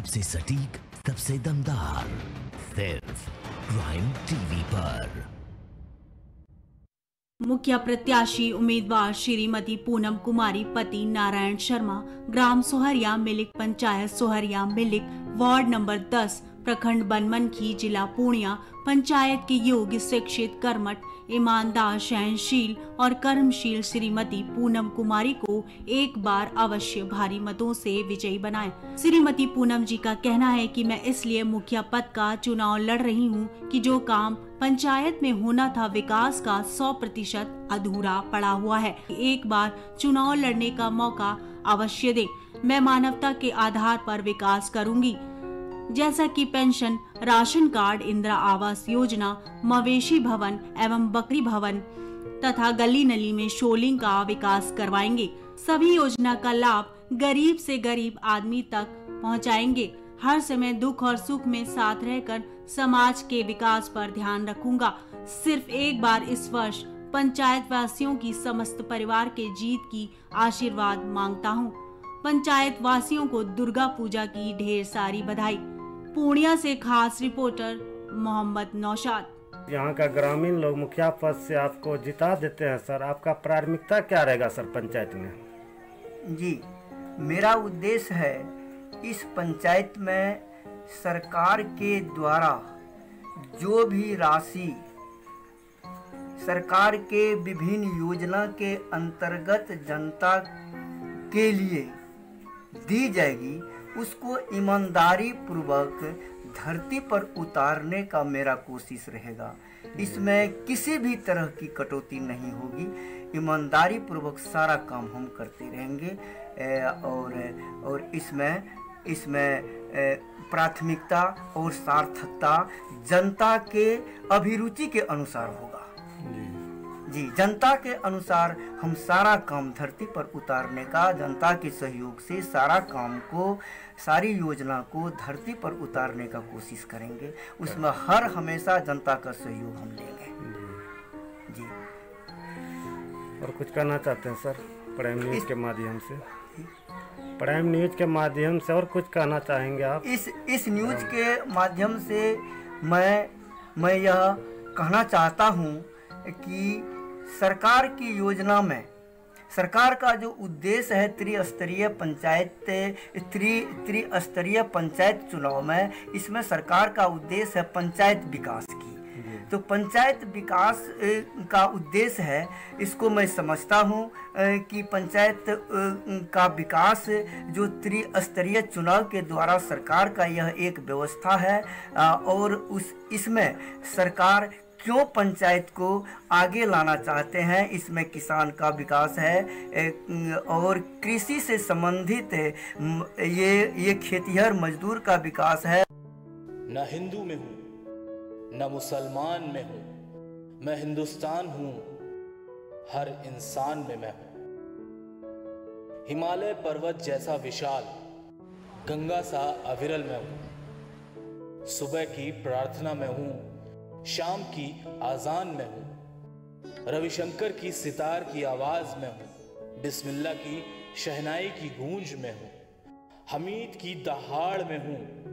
सबसे सटीक, सबसे दमदार, सिर्फ प्राइम टीवी पर। मुखिया प्रत्याशी उम्मीदवार श्रीमती पूनम कुमारी पति नारायण शर्मा, ग्राम सोहरिया मिलिक, पंचायत सोहरिया मिलिक, वार्ड नंबर 10, प्रखंड बनमनखी, जिला पूर्णिया, पंचायत के योग्य, शिक्षित, कर्मठ, ईमानदार, सहनशील और कर्मशील श्रीमती पूनम कुमारी को एक बार अवश्य भारी मतों से विजयी बनाएं। श्रीमती पूनम जी का कहना है कि मैं इसलिए मुखिया पद का चुनाव लड़ रही हूँ कि जो काम पंचायत में होना था, विकास का 100% अधूरा पड़ा हुआ है। एक बार चुनाव लड़ने का मौका अवश्य दें। मैं मानवता के आधार पर विकास करूंगी, जैसा कि pension, ration card, Indira Awas Yojana, मवेशी भवन एवं बकरी भवन तथा गली नली में शोलिंग का विकास करवाएंगे। सभी योजना का लाभ गरीब से गरीब आदमी तक पहुंचाएंगे। हर समय दुख और सुख में साथ रहकर समाज के विकास पर ध्यान रखूंगा। सिर्फ एक बार इस वर्ष पंचायत वासियों की समस्त परिवार के जीत की आशीर्वाद मांगता हूं। पंचायत वासियों को दुर्गा पूजा की ढेर सारी बधाई। पूर्णिया से खास रिपोर्टर मोहम्मद नौशाद। यहाँ का ग्रामीण लोग मुखिया पद से आपको जिता देते हैं सर, आपका प्राथमिकता क्या रहेगा सर पंचायत में? जी, मेरा उद्देश्य है इस पंचायत में सरकार के द्वारा जो भी राशि सरकार के विभिन्न योजना के अंतर्गत जनता के लिए दी जाएगी, उसको ईमानदारी पूर्वक धरती पर उतारने का मेरा कोशिश रहेगा। इसमें किसी भी तरह की कटौती नहीं होगी। ईमानदारी पूर्वक सारा काम हम करते रहेंगे और इसमें प्राथमिकता और सार्थकता जनता के अभिरुचि के अनुसार होगा। जी, जनता के अनुसार हम सारा काम धरती पर उतारने का, जनता के सहयोग से सारा काम को, सारी योजना को धरती पर उतारने का कोशिश करेंगे। उसमें हर हमेशा जनता का सहयोग हम लेंगे। जी, और कुछ कहना चाहते हैं सर प्राइम न्यूज के माध्यम से? प्राइम न्यूज के माध्यम से और कुछ कहना चाहेंगे आप? इस न्यूज के माध्यम से मैं यह कहना चाहता हूँ कि सरकार की योजना में सरकार का जो उद्देश्य है त्रिस्तरीय पंचायत चुनाव में, इसमें सरकार का उद्देश्य है पंचायत विकास की। तो पंचायत विकास का उद्देश्य है, इसको मैं समझता हूँ कि पंचायत का विकास जो त्रिस्तरीय चुनाव के द्वारा सरकार का यह एक व्यवस्था है और इसमें सरकार क्यों पंचायत को आगे लाना चाहते हैं। इसमें किसान का विकास है और कृषि से संबंधित ये खेतिहर मजदूर का विकास है। न हिंदू में हूँ न मुसलमान में हूँ, मैं हिंदुस्तान हूँ, हर इंसान में मैं हूँ। हिमालय पर्वत जैसा विशाल, गंगा सा अविरल मैं हूँ। सुबह की प्रार्थना में हूँ, शाम की आजान में हूँ। रविशंकर की सितार की आवाज में हूँ, बिस्मिल्लाह की शहनाई की गूंज में हूँ। हमीद की दहाड़ में हूँ,